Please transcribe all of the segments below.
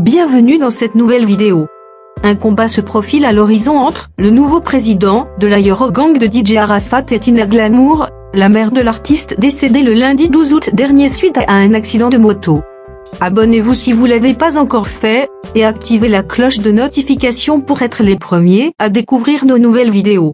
Bienvenue dans cette nouvelle vidéo. Un combat se profile à l'horizon entre le nouveau président de la Eurogang de DJ Arafat et Tina Glamour, la mère de l'artiste décédée le lundi 12 août dernier suite à un accident de moto. Abonnez-vous si vous l'avez pas encore fait, et activez la cloche de notification pour être les premiers à découvrir nos nouvelles vidéos.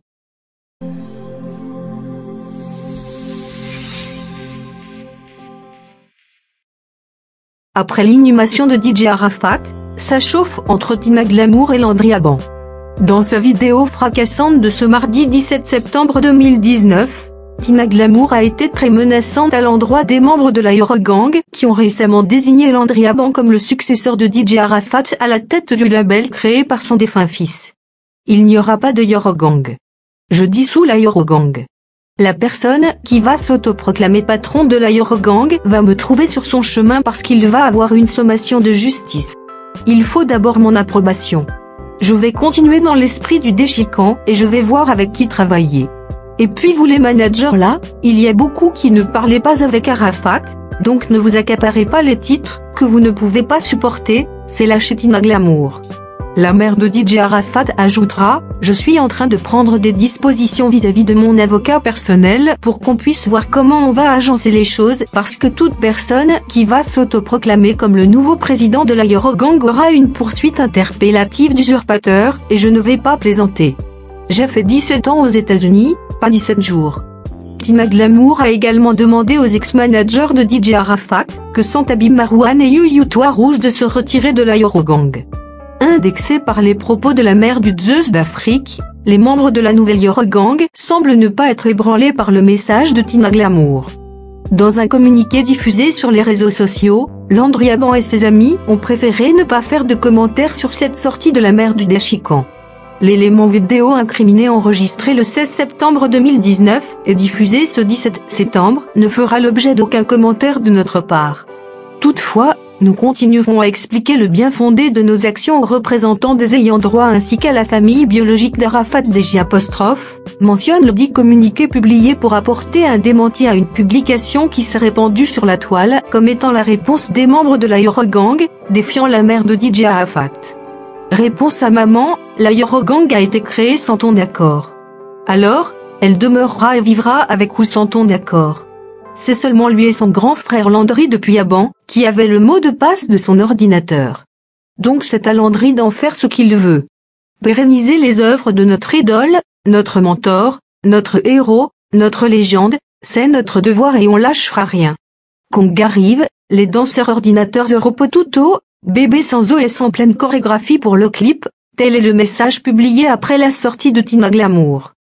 Après l'inhumation de DJ Arafat, ça chauffe entre Tina Glamour et Landry Aban. Dans sa vidéo fracassante de ce mardi 17 septembre 2019, Tina Glamour a été très menaçante à l'endroit des membres de la Eurogang qui ont récemment désigné Landry Aban comme le successeur de DJ Arafat à la tête du label créé par son défunt fils. Il n'y aura pas de Eurogang. Je dissous la Eurogang. La personne qui va s'autoproclamer patron de la Eurogang va me trouver sur son chemin parce qu'il va avoir une sommation de justice. Il faut d'abord mon approbation. Je vais continuer dans l'esprit du déchiquant et je vais voir avec qui travailler. Et puis vous les managers là, il y a beaucoup qui ne parlaient pas avec Arafat, donc ne vous accaparez pas les titres que vous ne pouvez pas supporter, c'est lâcher Tina Glamour. La mère de DJ Arafat ajoutera « Je suis en train de prendre des dispositions vis-à-vis de mon avocat personnel pour qu'on puisse voir comment on va agencer les choses parce que toute personne qui va s'autoproclamer comme le nouveau président de la Eurogang aura une poursuite interpellative d'usurpateur et je ne vais pas plaisanter. J'ai fait 17 ans aux États-Unis, pas 17 jours. » Tina Glamour a également demandé aux ex-managers de DJ Arafat, que sont Habib Marwan et Youssou Toit Rouge de se retirer de la Eurogang. Indexés par les propos de la mère du Zeus d'Afrique, les membres de la nouvelle Eurogang semblent ne pas être ébranlés par le message de Tina Glamour. Dans un communiqué diffusé sur les réseaux sociaux, Landry Aban et ses amis ont préféré ne pas faire de commentaires sur cette sortie de la mère du déchiquant. L'élément vidéo incriminé enregistré le 16 septembre 2019 et diffusé ce 17 septembre ne fera l'objet d'aucun commentaire de notre part. Toutefois, nous continuerons à expliquer le bien fondé de nos actions aux représentants des ayants droit ainsi qu'à la famille biologique d'Arafat DJ', mentionne le dit communiqué publié pour apporter un démenti à une publication qui s'est répandue sur la toile comme étant la réponse des membres de la Eurogang, défiant la mère de DJ Arafat. Réponse à maman, la Eurogang a été créée sans ton accord. Alors, elle demeurera et vivra avec ou sans ton accord. C'est seulement lui et son grand frère Landry depuis Aban, qui avait le mot de passe de son ordinateur. Donc c'est à Landry d'en faire ce qu'il veut. Pérenniser les œuvres de notre idole, notre mentor, notre héros, notre légende, c'est notre devoir et on lâchera rien. Kong arrive, les danseurs ordinateurs Europotuto, bébé sans OS en pleine chorégraphie pour le clip, tel est le message publié après la sortie de Tina Glamour.